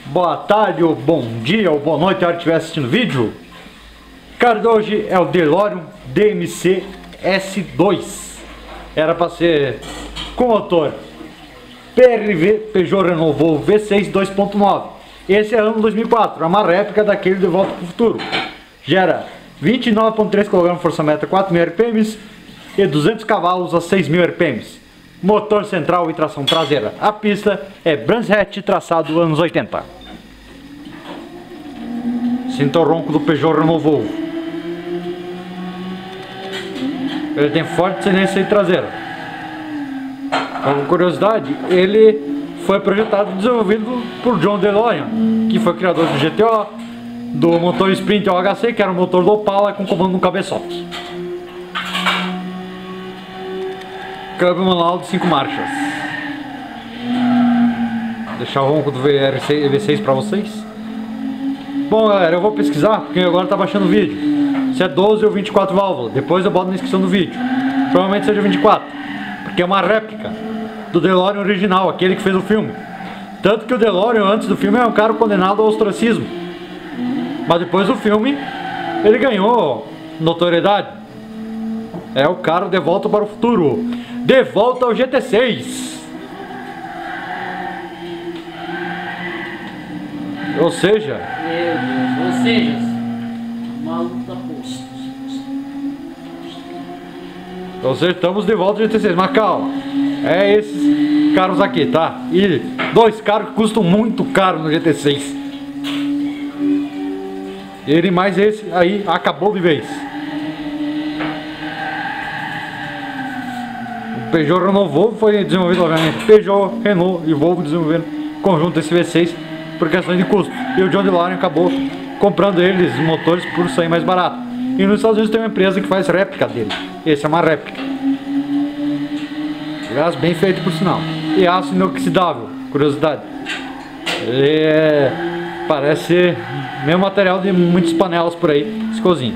boa tarde, ou bom dia, ou boa noite, a hora que estiver assistindo o vídeo. O carro de hoje é o DeLorean DMC S2. Era para ser com motor PRV Peugeot Renault Volvo V6 2.9. Esse é ano 2004, é uma réplica daquele de Volta para o Futuro. Gera 29.3 kg força-metro a 4.000 RPM e 200 cavalos a 6.000 RPM. Motor central e tração traseira. A pista é Brands Hatch, traçado anos 80. Sinta o ronco do Peugeot Renault Volvo. Ele tem forte silêncio traseira. Como curiosidade, ele foi projetado e desenvolvido por John DeLorean, que foi criador do GTO, do motor Sprint OHC, que era o motor do Opala com comando no cabeçote. Câmbio manual de 5 marchas. Vou deixar o ronco do V6 para vocês. Bom, galera, eu vou pesquisar porque agora tá baixando o vídeo. Se é 12 ou 24 válvulas. Depois eu boto na descrição do vídeo. Provavelmente seja 24, porque é uma réplica do DeLorean original, aquele que fez o filme. Tanto que o DeLorean antes do filme era um cara condenado ao ostracismo, mas depois do filme ele ganhou notoriedade. É o cara de volta para o futuro, de volta ao GT6. Ou seja, maluco da posta. Ou seja, estamos de volta ao GT6, mas calma, é esses carros aqui, tá? E dois carros que custam muito caro no GT6. Ele mais esse aí acabou de vez. O Peugeot Renault Volvo foi desenvolvido, obviamente, Peugeot, Renault e Volvo desenvolvendo conjunto esse V6 por questões de custo. E o John DeLorean acabou comprando eles, os motores, por sair mais barato. E nos Estados Unidos tem uma empresa que faz réplica dele. Esse é uma réplica. Aliás, bem feito por sinal. E aço inoxidável, curiosidade. Ele parece mesmo material de muitas panelas por aí, se cozinha.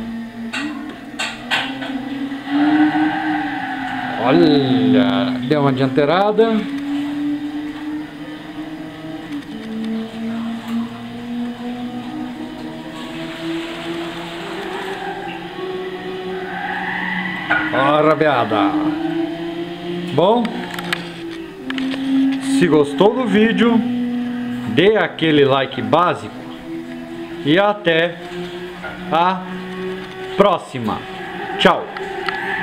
Olha, deu uma dianteirada. Ó, rabiada. Bom, se gostou do vídeo, dê aquele like básico e até a próxima. Tchau.